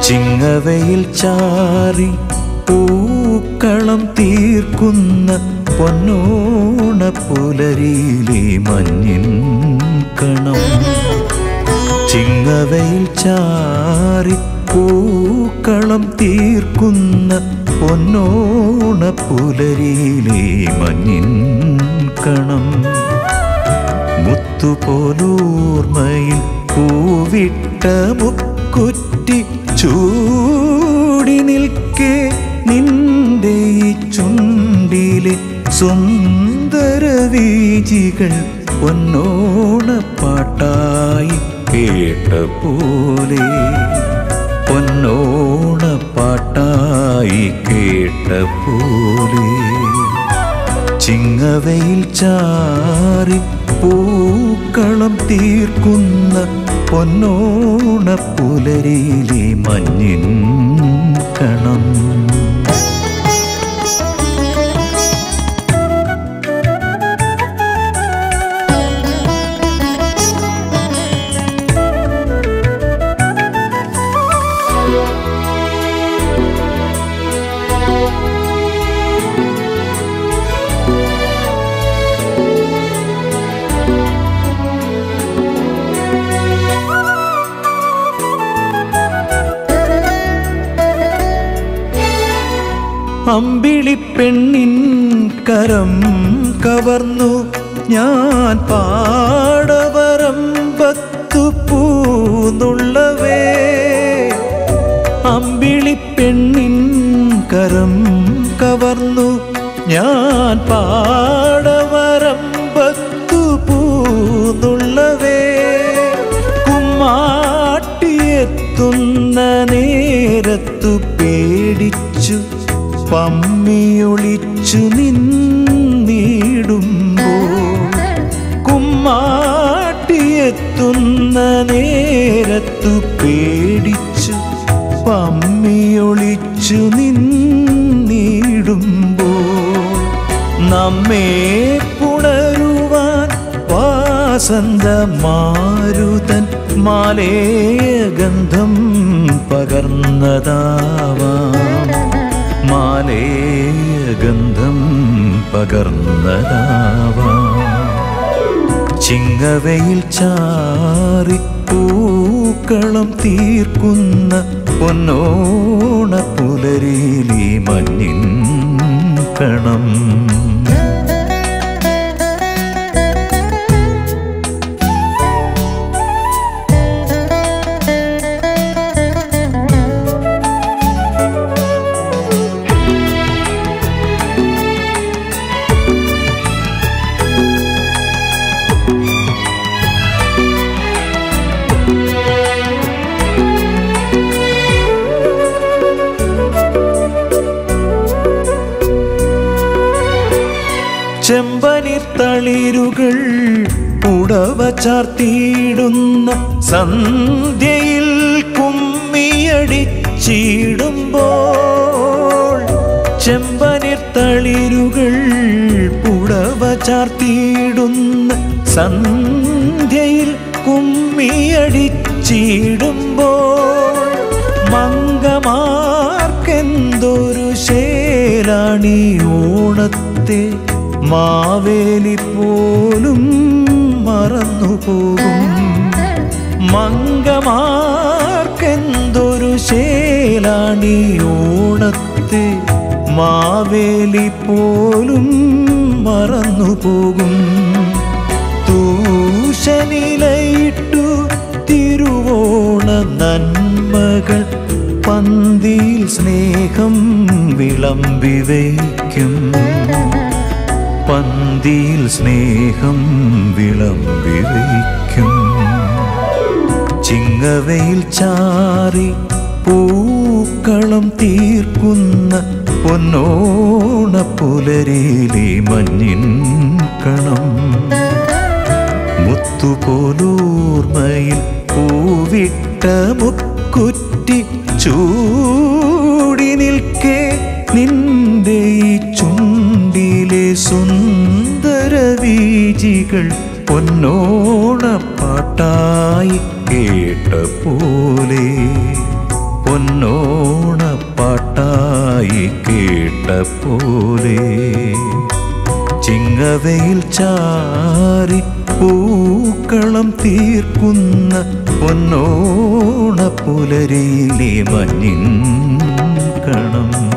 ചിങ്ങവയിൽ ചാറി പൂക്കളം തീർക്കുന്ന പൊന്നോണ പുലരിയിലെ മഞ്ഞിൻ കണം. ചിങ്ങവയിൽ ചാറി പൂക്കളം തീർക്കുന്ന പൊന്നോണ പുലരിയിലെ മഞ്ഞിൻ കണം. മുത്തുപോലൂർമയിൽ പൂവിട്ട മുക്കുറ്റി ചൂടി നിൽക്കെ നിന്റെ ഈ ചുണ്ടിലെ സുന്ദര വീജികൾ പൊന്നോണപ്പാട്ടായി കേട്ട പോലെ, പൊന്നോണപ്പാട്ടായി കേട്ട പോലെ. ചിങ്ങവയിൽ ചാറി പൂക്കളം തീർക്കുന്ന പൊന്നോണ പുലരിയിലെ മഞ്ഞിൻ കണം. അമ്പിളിപ്പെണ്ണിൻ കരം കവർന്നു ഞാൻ പാടവരമ്പത്തു പൂന്നുള്ളവേ. അമ്പിളിപ്പെണ്ണിൻ കരം കവർന്നു ഞാൻ പാടവരമ്പത്തു പൂന്നുള്ളവേ. കുമ്മാട്ടിയെത്തുന്ന നേരത്തു പേടിച്ചു പമ്മിയൊളിച്ചു നിന്നിടുമ്പോൾ, കുമ്മാട്ടിയെത്തുന്ന നേരത്തു പേടിച്ചു പമ്മിയൊളിച്ചു നിന്നിടുമ്പോൾ, നമ്മെ പുണരുവാൻ വാസന്തമാരുതൻ മാലേയഗന്ധം പകർന്നതാവാം, മാലേയഗന്ധം പകർന്നതാവാം. ചിങ്ങവയിൽ ചാറി പൂക്കളം തീർക്കുന്ന പൊന്നോണ പുലരിയിലെ മഞ്ഞിൻ കണം. ചെമ്പനിത്തളിരുകൾ ഉടവ ചാർത്തിയിടുന്ന സന്ധ്യയിൽ കുമ്മിയടിച്ചിടുമ്പോൾ, ചെമ്പനിത്തളിരുകൾ ഉടവ ചാർത്തിയിടുന്ന സന്ധ്യയിൽ കുമ്മിയടിച്ചിടുമ്പോൾ, മംഗമാർക്കെന്തൊരു ശേലാണി ഓണത്തെ മാവേലി പോലും മറന്നുപോകും. മംഗമാർക്കെന്തൊരു ശേലാണി ഓണത്തെ മാവേലി പോലും മറന്നുപോകും. തൂശനിലയിട്ടു തിരുവോണ നന്മകൾ പന്തിയിൽ സ്നേഹം വിളമ്പി വയ്ക്കും, പന്തിയിൽ സ്നേഹം വിളമ്പി വയ്ക്കും. ചിങ്ങവയിൽ ചാറി പൂക്കളം തീർക്കുന്ന പൊന്നോണ പുലരിയിലെ മഞ്ഞിൻ കണം. മുത്തുപോലൂർമയിൽ പൂവിട്ട മുക്കുറ്റി ചൂടി നിൽക്കെ നിന്റെ ഈ ചുണ്ടിലെ സുന്ദര വീജികൾ പൊന്നോണപ്പാട്ടായി കേട്ട പോലെ, പൊന്നോണപ്പാട്ടായി തീർക്കുന്ന പൊന്നോണ പുലരിയിലെ മഞ്ഞിൻ കണം.